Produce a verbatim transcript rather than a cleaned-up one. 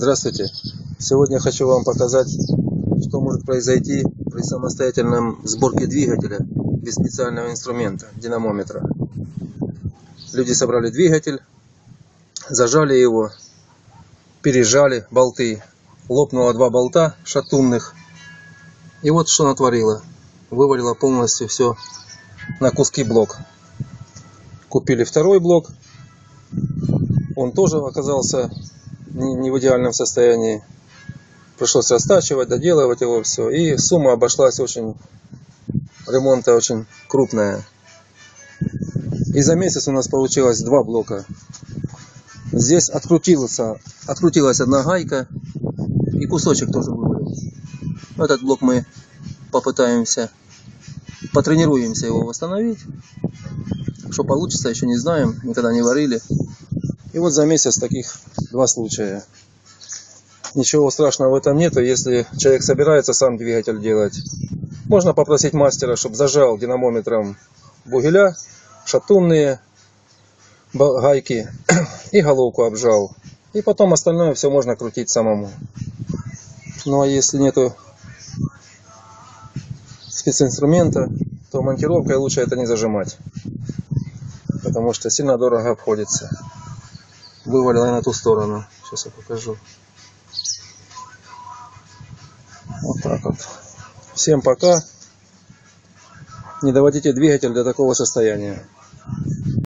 Здравствуйте! Сегодня хочу вам показать, что может произойти при самостоятельном сборке двигателя без специального инструмента, динамометра. Люди собрали двигатель, зажали его, пережали болты, лопнуло два болта шатунных. И вот что натворило. Вывалило полностью все на куски блок. Купили второй блок. Он тоже оказался не в идеальном состоянии. Пришлось растачивать, доделывать его все. И сумма обошлась очень, ремонта очень крупная. И за месяц у нас получилось два блока. Здесь открутилась, открутилась одна гайка. И кусочек тоже вывалился. Этот блок мы попытаемся, потренируемся его восстановить. Что получится, еще не знаем, никогда не варили. И вот за месяц таких два случая. Ничего страшного в этом нету, если человек собирается сам двигатель делать. Можно попросить мастера, чтобы зажал динамометром бугеля, шатунные гайки и головку обжал. И потом остальное все можно крутить самому. Ну а если нету специнструмента, то монтировкой лучше это не зажимать. Потому что сильно дорого обходится. Вывалила на ту сторону. Сейчас я покажу. Вот так вот. Всем пока. Не доводите двигатель до такого состояния.